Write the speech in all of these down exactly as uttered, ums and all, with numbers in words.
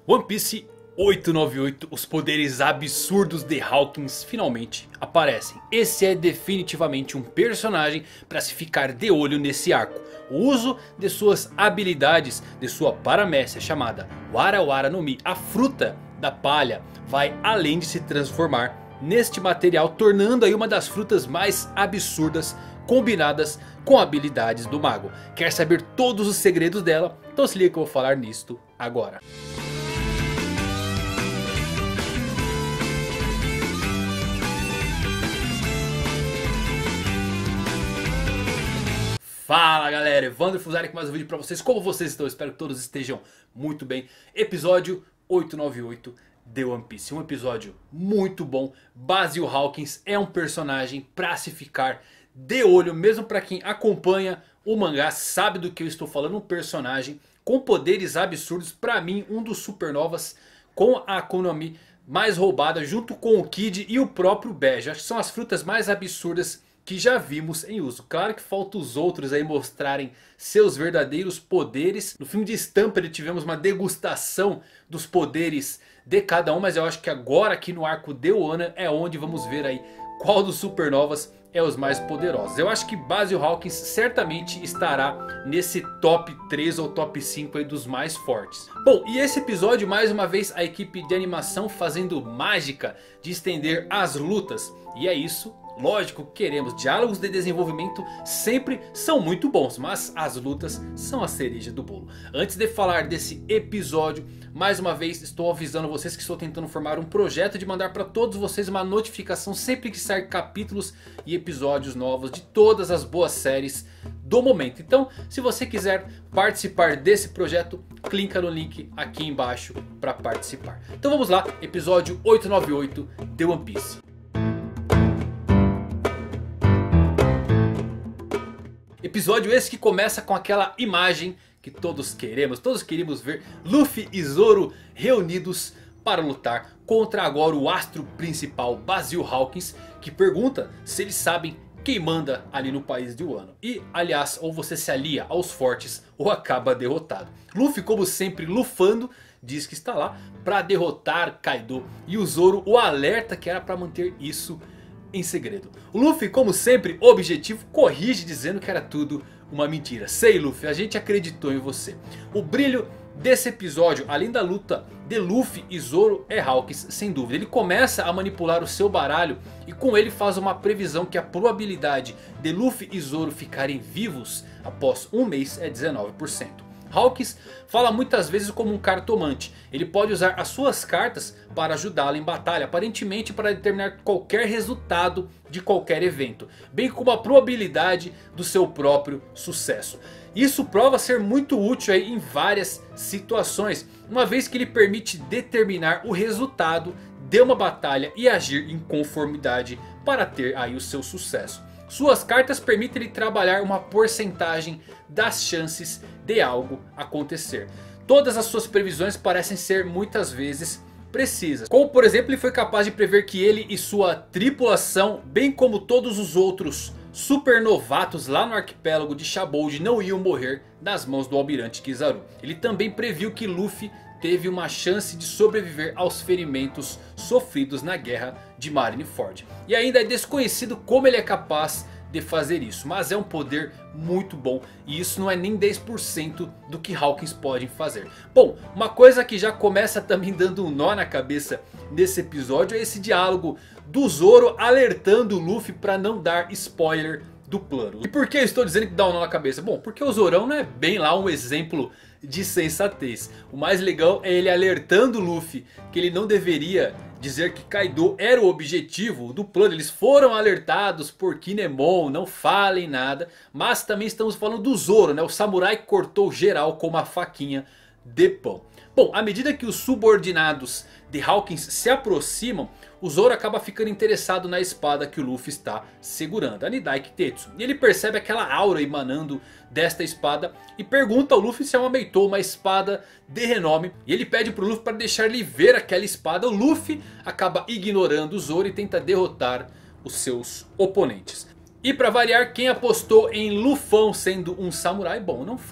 One Piece oitocentos e noventa e oito, os poderes absurdos de Hawkins finalmente aparecem. Esse é definitivamente um personagem para se ficar de olho nesse arco. O uso de suas habilidades, de sua paramécia chamada Wara Wara no Mi, a fruta da palha, vai além de se transformar neste material, tornando aí uma das frutas mais absurdas combinadas com habilidades do mago. Quer saber todos os segredos dela? Então se liga que eu vou falar nisto agora. Fala galera, Evandro Fusari com mais um vídeo pra vocês. Como vocês estão? Espero que todos estejam muito bem. Episódio oitocentos e noventa e oito de One Piece. Um episódio muito bom. Basil Hawkins é um personagem pra se ficar de olho. Mesmo pra quem acompanha o mangá sabe do que eu estou falando. Um personagem com poderes absurdos. Pra mim um dos supernovas com a Akuma no Mi mais roubada. Junto com o Kid e o próprio Bege. Acho que são as frutas mais absurdas que já vimos em uso. Claro que falta os outros aí mostrarem seus verdadeiros poderes. No filme de Stamper tivemos uma degustação dos poderes de cada um. Mas eu acho que agora aqui no arco de Wano é onde vamos ver aí qual dos supernovas é os mais poderosos. Eu acho que Basil Hawkins certamente estará nesse top três ou top cinco aí dos mais fortes. Bom, e esse episódio mais uma vez a equipe de animação fazendo mágica de estender as lutas. E é isso. Lógico que queremos, diálogos de desenvolvimento sempre são muito bons, mas as lutas são a cereja do bolo. Antes de falar desse episódio, mais uma vez estou avisando vocês que estou tentando formar um projeto de mandar para todos vocês uma notificação sempre que sair capítulos e episódios novos de todas as boas séries do momento. Então, se você quiser participar desse projeto, clica no link aqui embaixo para participar. Então vamos lá, episódio oitocentos e noventa e oito de One Piece. Episódio esse que começa com aquela imagem que todos queremos. Todos queríamos ver Luffy e Zoro reunidos para lutar contra agora o astro principal Basil Hawkins. Que pergunta se eles sabem quem manda ali no país de Wano. E aliás, ou você se alia aos fortes ou acaba derrotado. Luffy como sempre lufando, diz que está lá para derrotar Kaido. E o Zoro o alerta que era para manter isso em segredo. O Luffy como sempre objetivo corrige dizendo que era tudo uma mentira. Sei Luffy, a gente acreditou em você. O brilho desse episódio, além da luta de Luffy e Zoro, é Hawkins sem dúvida. Ele começa a manipular o seu baralho e com ele faz uma previsão que a probabilidade de Luffy e Zoro ficarem vivos após um mês é dezenove por cento. Hawkins fala muitas vezes como um cartomante. Ele pode usar as suas cartas para ajudá-lo em batalha. Aparentemente para determinar qualquer resultado de qualquer evento. Bem como a probabilidade do seu próprio sucesso. Isso prova ser muito útil aí em várias situações. Uma vez que ele permite determinar o resultado de uma batalha e agir em conformidade para ter aí o seu sucesso. Suas cartas permitem ele trabalhar uma porcentagem das chances de algo acontecer. Todas as suas previsões parecem ser muitas vezes precisas. Como por exemplo ele foi capaz de prever que ele e sua tripulação, bem como todos os outros supernovatos lá no arquipélago de Shabold, não iam morrer nas mãos do almirante Kizaru. Ele também previu que Luffy teve uma chance de sobreviver aos ferimentos sofridos na guerra de Marineford. E ainda é desconhecido como ele é capaz de fazer isso. Mas é um poder muito bom. E isso não é nem dez por cento do que Hawkins pode fazer. Bom, uma coisa que já começa também dando um nó na cabeça nesse episódio é esse diálogo do Zoro alertando o Luffy para não dar spoiler do plano. E por que eu estou dizendo que dá um nó na cabeça? Bom, porque o Zorão não é bem lá um exemplo de sensatez. O mais legal é ele alertando o Luffy que ele não deveria dizer que Kaido era o objetivo do plano. Eles foram alertados por Kinemon, não falem nada. Mas também estamos falando do Zoro, né? O samurai que cortou geral com uma faquinha de pão. Bom, à medida que os subordinados de Hawkins se aproximam, o Zoro acaba ficando interessado na espada que o Luffy está segurando, a Nidai Kitetsu. E ele percebe aquela aura emanando desta espada e pergunta ao Luffy se é uma Meito, uma espada de renome. E ele pede para o Luffy para deixar ele ver aquela espada. O Luffy acaba ignorando o Zoro e tenta derrotar os seus oponentes. E para variar, quem apostou em Lufão sendo um samurai, bom, não foi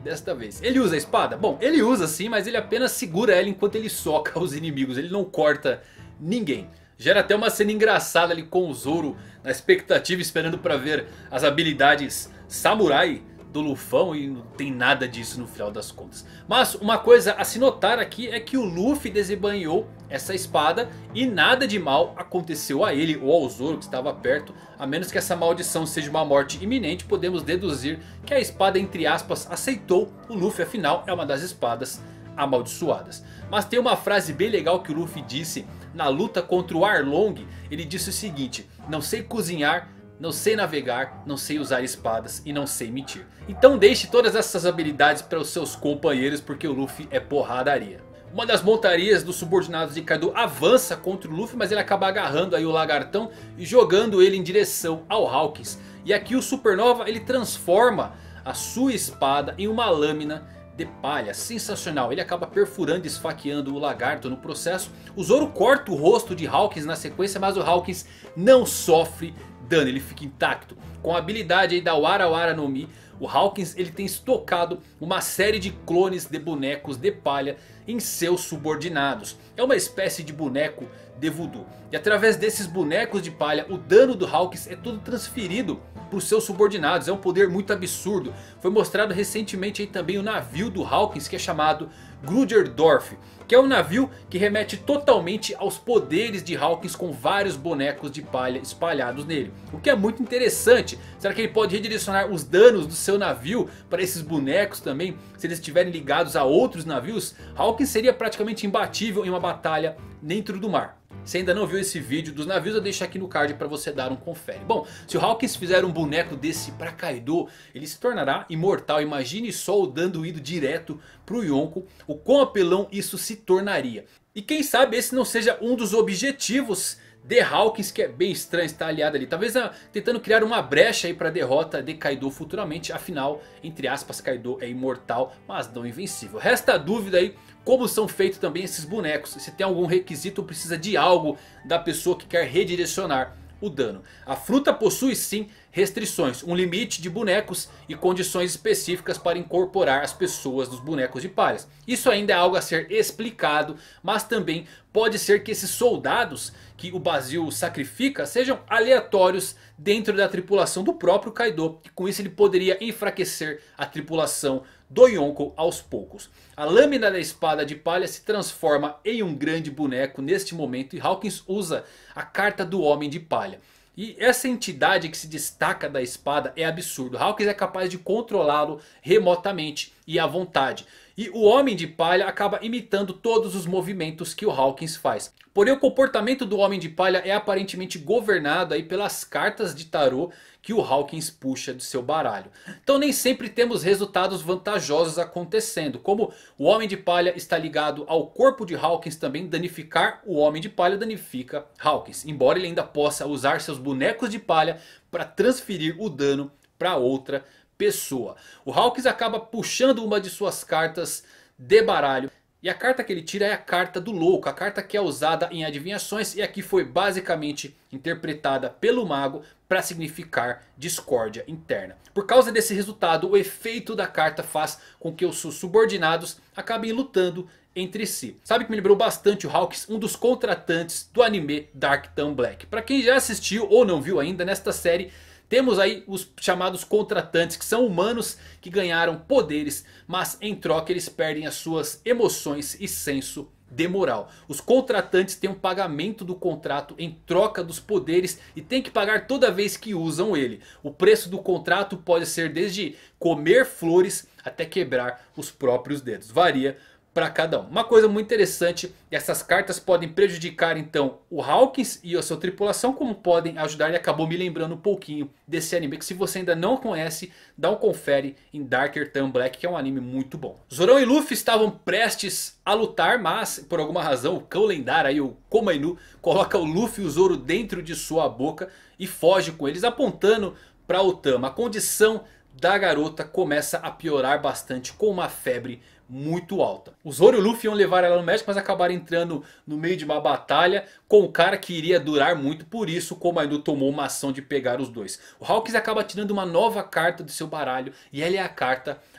desta vez. Ele usa a espada? Bom, ele usa sim, mas ele apenas segura ela enquanto ele soca os inimigos. Ele não corta ninguém. Gera até uma cena engraçada ali com o Zoro na expectativa, esperando para ver as habilidades samurai do Lufão, e não tem nada disso no final das contas. Mas uma coisa a se notar aqui é que o Luffy desembainhou essa espada e nada de mal aconteceu a ele ou ao Zoro que estava perto. A menos que essa maldição seja uma morte iminente, podemos deduzir que a espada, entre aspas, aceitou o Luffy, afinal é uma das espadas amaldiçoadas. Mas tem uma frase bem legal que o Luffy disse na luta contra o Arlong. Ele disse o seguinte: não sei cozinhar, não sei navegar, não sei usar espadas e não sei mentir. Então deixe todas essas habilidades para os seus companheiros, porque o Luffy é porradaria. Uma das montarias dos subordinados de Kaido avança contra o Luffy, mas ele acaba agarrando aí o lagartão e jogando ele em direção ao Hawkins. E aqui o Supernova ele transforma a sua espada em uma lâmina de palha, sensacional. Ele acaba perfurando e esfaqueando o lagarto no processo. O Zoro corta o rosto de Hawkins na sequência, mas o Hawkins não sofre dano, ele fica intacto. Com a habilidade aí da Wara Wara no Mi, o Hawkins ele tem estocado uma série de clones de bonecos de palha em seus subordinados. É uma espécie de boneco de voodoo. E através desses bonecos de palha, o dano do Hawkins é todo transferido para os seus subordinados. É um poder muito absurdo. Foi mostrado recentemente aí também o navio do Hawkins, que é chamado Gruderdorf, que é um navio que remete totalmente aos poderes de Hawkins, com vários bonecos de palha espalhados nele. O que é muito interessante. Será que ele pode redirecionar os danos do seu navio para esses bonecos também, se eles estiverem ligados a outros navios? Hawkins seria praticamente imbatível em uma batalha dentro do mar. Se ainda não viu esse vídeo dos navios, eu deixo aqui no card para você dar um confere. Bom, se o Hawkins fizer um boneco desse para Kaido, ele se tornará imortal. Imagine só o dando ido direto para o Yonko, o quão apelão isso se tornaria. E quem sabe esse não seja um dos objetivos de Hawkins, que é bem estranho estar aliado ali. Talvez ah, tentando criar uma brecha aí para a derrota de Kaido futuramente. Afinal, entre aspas, Kaido é imortal, mas não invencível. Resta a dúvida aí como são feitos também esses bonecos. Se tem algum requisito ou precisa de algo da pessoa que quer redirecionar o dano. A fruta possui sim restrições, um limite de bonecos e condições específicas para incorporar as pessoas dos bonecos de palhas. Isso ainda é algo a ser explicado, mas também pode ser que esses soldados que o Basil sacrifica sejam aleatórios dentro da tripulação do próprio Kaido. E com isso ele poderia enfraquecer a tripulação do Yonko aos poucos. A lâmina da espada de palha se transforma em um grande boneco neste momento. E Hawkins usa a carta do Homem de Palha. E essa entidade que se destaca da espada é absurdo. Hawkins é capaz de controlá-lo remotamente e à vontade. E o Homem de Palha acaba imitando todos os movimentos que o Hawkins faz. Porém o comportamento do Homem de Palha é aparentemente governado aí pelas cartas de tarô que o Hawkins puxa do seu baralho. Então nem sempre temos resultados vantajosos acontecendo. Como o Homem de Palha está ligado ao corpo de Hawkins também, danificar o Homem de Palha danifica Hawkins. Embora ele ainda possa usar seus bonecos de palha para transferir o dano para outra pessoa. O Hawkins acaba puxando uma de suas cartas de baralho. E a carta que ele tira é a carta do louco. A carta que é usada em adivinhações. E aqui foi basicamente interpretada pelo mago para significar discórdia interna. Por causa desse resultado, o efeito da carta faz com que os seus subordinados acabem lutando entre si. Sabe que me lembrou bastante o Hawkins, um dos contratantes do anime Dark Tan Black. Para quem já assistiu ou não viu ainda, nesta série temos aí os chamados contratantes, que são humanos que ganharam poderes, mas em troca eles perdem as suas emoções e senso de moral. Os contratantes têm um pagamento do contrato em troca dos poderes e tem que pagar toda vez que usam ele. O preço do contrato pode ser desde comer flores até quebrar os próprios dedos. Varia para cada um. Uma coisa muito interessante, essas cartas podem prejudicar então o Hawkins e a sua tripulação, como podem ajudar. E acabou me lembrando um pouquinho desse anime, que se você ainda não conhece, dá um confere em Darker Than Black, que é um anime muito bom. Zorão e Luffy estavam prestes a lutar, mas por alguma razão o cão lendário aí, o Komainu, coloca o Luffy e o Zoro dentro de sua boca e foge com eles, apontando para Otama. A condição da garota começa a piorar bastante, com uma febre muito alta. O Zoro e o Luffy iam levar ela no médico, mas acabaram entrando no meio de uma batalha com um cara que iria durar muito. Por isso o Komainu tomou uma ação de pegar os dois. O Hawkins acaba tirando uma nova carta do seu baralho, e ela é a carta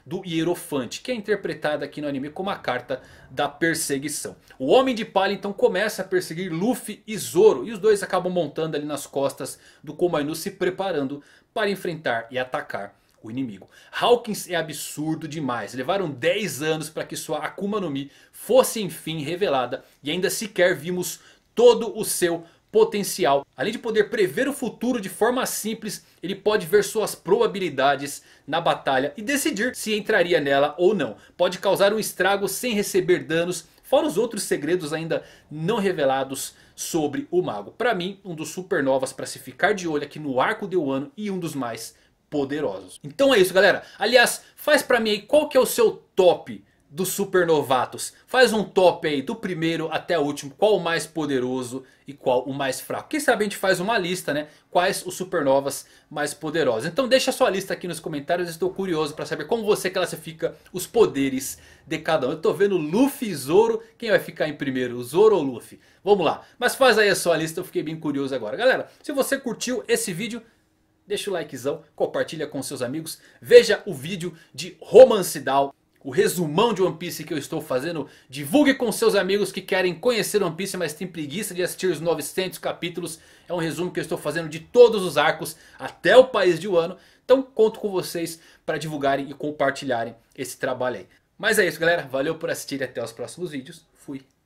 do Hierofante, que é interpretada aqui no anime como a carta da perseguição. O Homem de Palha então começa a perseguir Luffy e Zoro, e os dois acabam montando ali nas costas do Komainu, se preparando para enfrentar e atacar o inimigo. Hawkins é absurdo demais. Levaram dez anos para que sua Akuma no Mi fosse enfim revelada. E ainda sequer vimos todo o seu potencial. Além de poder prever o futuro de forma simples, ele pode ver suas probabilidades na batalha e decidir se entraria nela ou não. Pode causar um estrago sem receber danos, fora os outros segredos ainda não revelados sobre o mago. Para mim, um dos supernovas para se ficar de olho aqui no arco de Wano e um dos mais poderosos. Então é isso, galera. Aliás, faz pra mim aí qual que é o seu top dos supernovatos. Faz um top aí do primeiro até o último. Qual o mais poderoso e qual o mais fraco. Quem sabe a gente faz uma lista, né? Quais os supernovas mais poderosos. Então deixa a sua lista aqui nos comentários. Estou curioso para saber como você classifica os poderes de cada um. Eu tô vendo Luffy e Zoro. Quem vai ficar em primeiro? O Zoro ou o Luffy? Vamos lá. Mas faz aí a sua lista. Eu fiquei bem curioso agora. Galera, se você curtiu esse vídeo, deixa o likezão, compartilha com seus amigos. Veja o vídeo de Romance Down, o resumão de One Piece que eu estou fazendo. Divulgue com seus amigos que querem conhecer One Piece, mas tem preguiça de assistir os novecentos capítulos. É um resumo que eu estou fazendo de todos os arcos até o país de Wano. Então conto com vocês para divulgarem e compartilharem esse trabalho aí. Mas é isso, galera. Valeu por assistir e até os próximos vídeos. Fui.